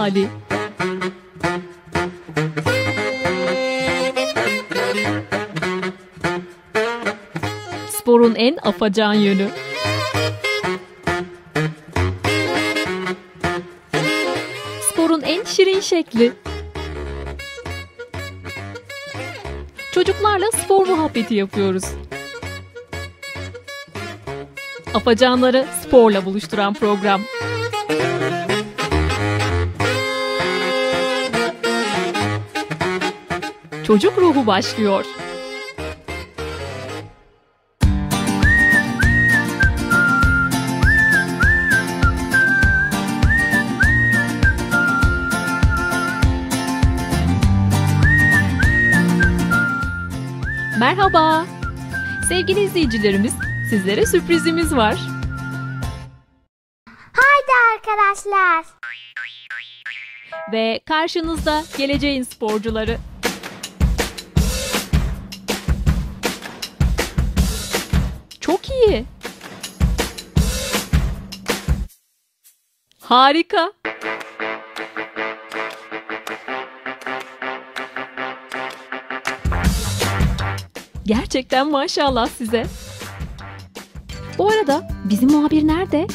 hali. Sporun en afacan yönü. Sporun en şirin şekli. Çocuklarla spor muhabbeti yapıyoruz. Afacanları sporla buluşturan program. Çocuk ruhu başlıyor. Merhaba. Sevgili izleyicilerimiz, sizlere sürprizimiz var. Haydi arkadaşlar. Ve karşınızda geleceğin sporcuları. Çok iyi. Harika. Gerçekten maşallah size. Bu arada bizim muhabir nerede?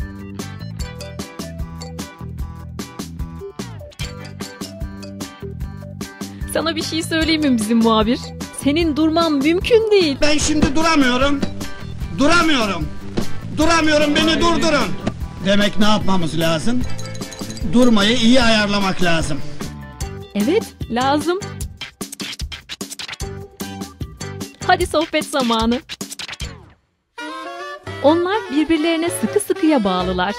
Sana bir şey söyleyeyim mi bizim muhabir? Senin durman mümkün değil. Ben şimdi duramıyorum. Duramıyorum, beni durdurun. Demek ne yapmamız lazım? Durmayı iyi ayarlamak lazım. Evet, lazım. Hadi sohbet zamanı. Onlar birbirlerine sıkı sıkıya bağlılar.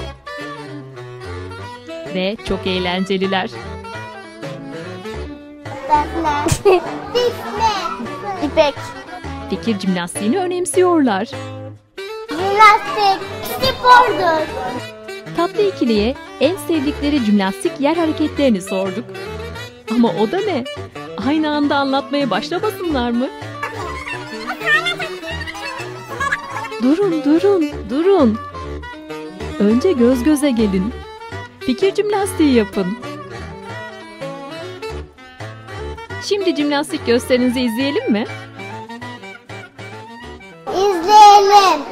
Ve çok eğlenceliler. İpek. Fikir jimnastiğini önemsiyorlar. Jimnastik spordur. Tatlı ikiliye en sevdikleri jimnastik yer hareketlerini sorduk. Ama o da ne? Aynı anda anlatmaya başlamasınlar mı? Durun. Önce göz göze gelin. Fikir jimnastiği yapın. Şimdi jimnastik gösterinizi izleyelim mi? İzleyelim.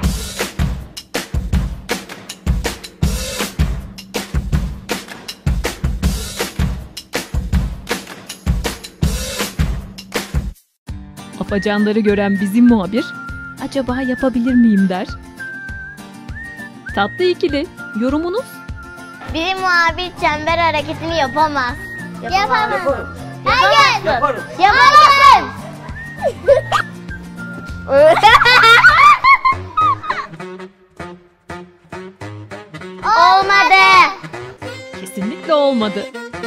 Afacanları gören bizim muhabir, acaba yapabilir miyim der. Tatlı ikili, yorumunuz? Bizim muhabir çember hareketini yapamaz. Yapamaz. Hayır. Yaparım. Olmadı. Kesinlikle olmadı.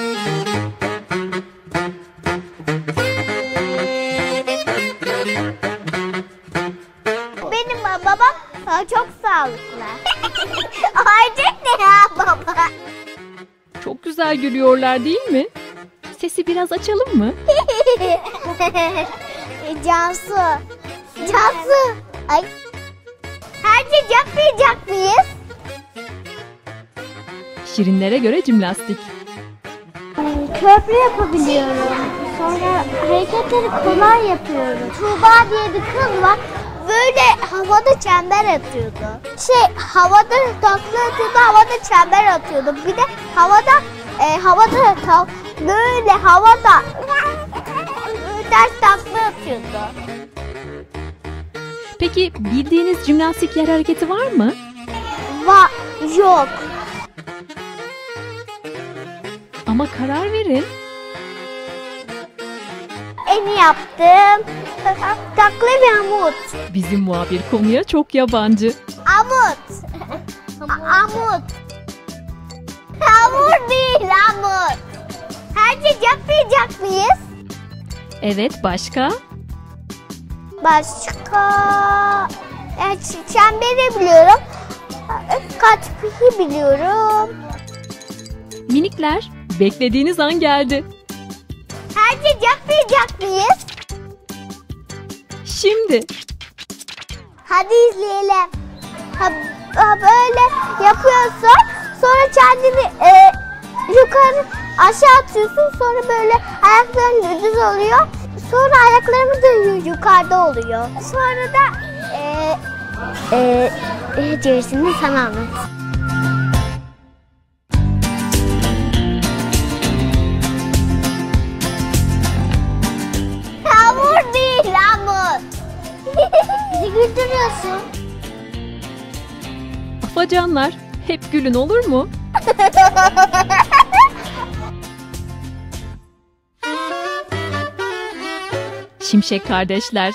Benim babam çok sağlıklı. Artık ne ya baba? Çok güzel gülüyorlar değil mi? Sesi biraz açalım mı? Cansu. Ay. Herkes yapmayacak mıyız? Şirinlere göre jimnastik. Köprü yapabiliyorum. Sonra hareketleri kolay yapıyorum. Tuğba diye bir kız var. Böyle havada çember atıyordu. Havada takla atıyordu, havada çember atıyordu. Bir de böyle havada ters takla atıyordu. Peki bildiğiniz jimnastik yer hareketi var mı? Yok. Ama karar verin. En iyi yaptım. Takla ve amut. Bizim muhabir konuya çok yabancı. Amut. Hamur değil, amut. Herkes yapmayacak mıyız? Evet, başka? Çemberi biliyorum. Kaçmayı biliyorum. Minikler, beklediğiniz an geldi. Herkes yapmayacak mıyız? Şimdi. Hadi izleyelim. Böyle yapıyorsun. Sonra kendini yukarı aşağı atıyorsun, sonra böyle ayakların düz oluyor. Sonra ayaklarımı da yukarıda oluyor. Sonra da gerisini sana anlat. Hamur değil, hamur. Bizi güldürüyorsun. Afacanlar, hep gülün olur mu? Şimşek kardeşler.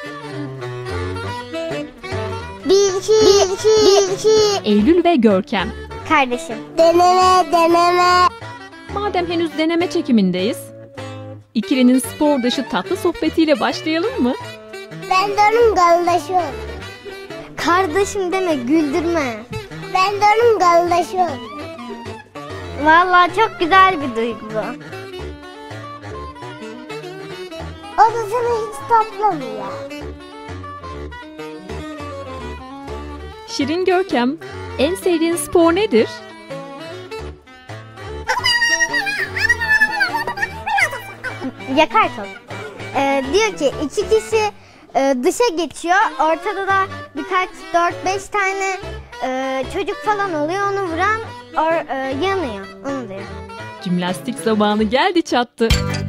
Bir iki. Eylül ve Görkem. Kardeşim. Deneme. Madem henüz deneme çekimindeyiz, ikilinin spor dışı tatlı sohbetiyle başlayalım mı? Ben de onun kardeşim. Kardeşim deme, güldürme. Ben de onun kardeşim. Vallahi çok güzel bir duygu bu. O da seni hiç toplamıyor. Şirin Görkem, en sevdiğin spor nedir? Yakar top. Diyor ki 2 kişi dışa geçiyor. Ortada da birkaç 4-5 tane çocuk falan oluyor. Onu vuran yanıyor. Onu diyor. Jimnastik zamanı geldi çattı.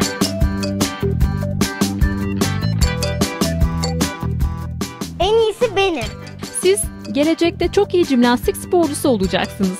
En iyisi benim. Siz gelecekte çok iyi jimnastik sporcusu olacaksınız.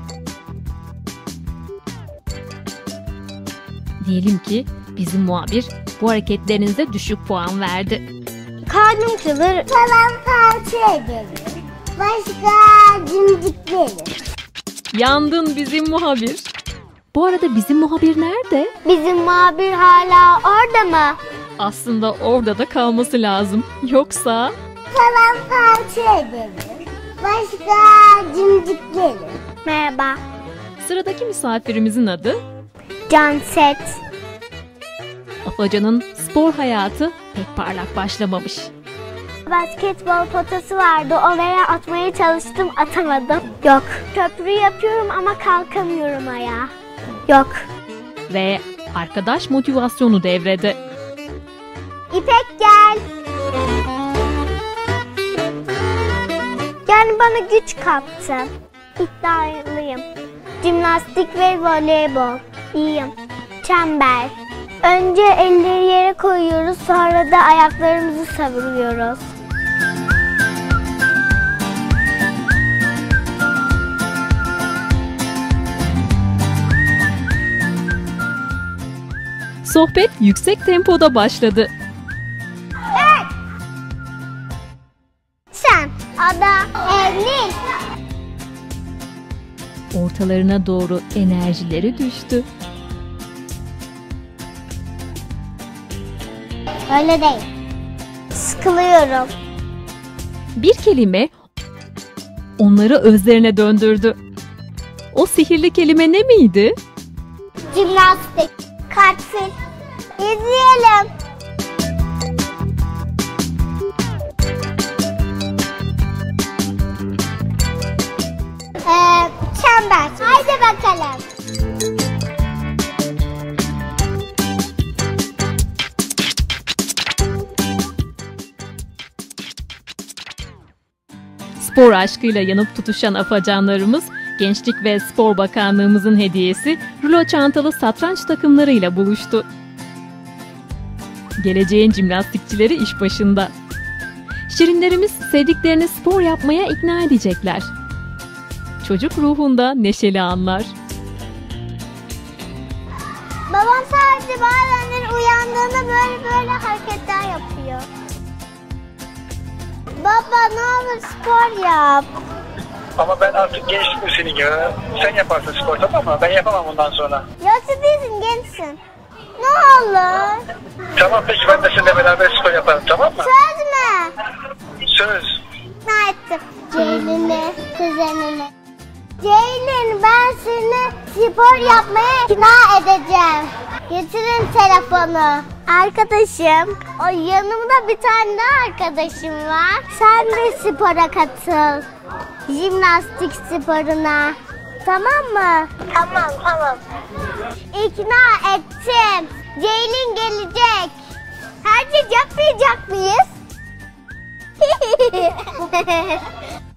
Diyelim ki bizim muhabir bu hareketlerinize düşük puan verdi. Kalbim kırılır. Falan parça ederim. Başka cimciklerim. Yandın bizim muhabir. Bu arada bizim muhabir nerede? Bizim muhabir hala orada mı? Aslında orada da kalması lazım. Yoksa... Falan parça ederim. Başka cimciklerim. Merhaba. Sıradaki misafirimizin adı? Canset. Afacan'ın spor hayatı pek parlak başlamamış. Basketbol potası vardı. Oraya atmaya çalıştım, atamadım. Yok. Köprü yapıyorum ama kalkamıyorum ayağa. Yok. Ve arkadaş motivasyonu devrede. İpek gel. Yani bana güç kattı. İddialıyım. Jimnastik ve voleybol. İyiyim. Çember. Önce elleri yere koyuyoruz, sonra da ayaklarımızı savuruyoruz. Sohbet yüksek tempoda başladı. Evet. Sen, Ada, Eylül. Ortalarına doğru enerjileri düştü. Öyle değil. Sıkılıyorum. Bir kelime onları özlerine döndürdü. O sihirli kelime ne miydi? Jimnastik. Kartfil. İzleyelim. Çember. Haydi bakalım. Spor aşkıyla yanıp tutuşan afacanlarımız, Gençlik ve Spor Bakanlığımızın hediyesi rulo çantalı satranç takımlarıyla buluştu. Geleceğin jimnastikçileri iş başında. Şirinlerimiz sevdiklerini spor yapmaya ikna edecekler. Çocuk ruhunda neşeli anlar. Babam sadece bazenleri uyandığında böyle hareketler yapıyor. Baba ne olur spor yap. Ama ben artık gençtim senin gibi. Sen yaparsın spor, tamam mı? Ben yapamam bundan sonra. Yaşlı değilsin, gençsin. Ne olur. Tamam peki, ben de seninle beraber spor yaparım, tamam mı? Söz mü? Söz. Ne ettim? Ceylin'e, kuzenine. Ceylin, ben seni spor yapmaya ikna edeceğim. Getirin telefonu. Arkadaşım, o yanımda bir tane daha arkadaşım var. Sen de spora katıl. Jimnastik sporuna. Tamam mı? Tamam. İkna ettim. Ceylin gelecek. Herkes yapmayacak mıyız?